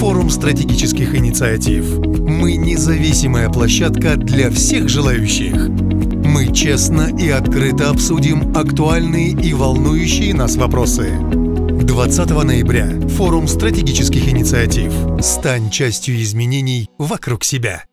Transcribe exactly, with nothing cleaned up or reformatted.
Форум стратегических инициатив. Мы независимая площадка для всех желающих. Мы честно и открыто обсудим актуальные и волнующие нас вопросы. двадцатого ноября. Форум стратегических инициатив. Стань частью изменений вокруг себя.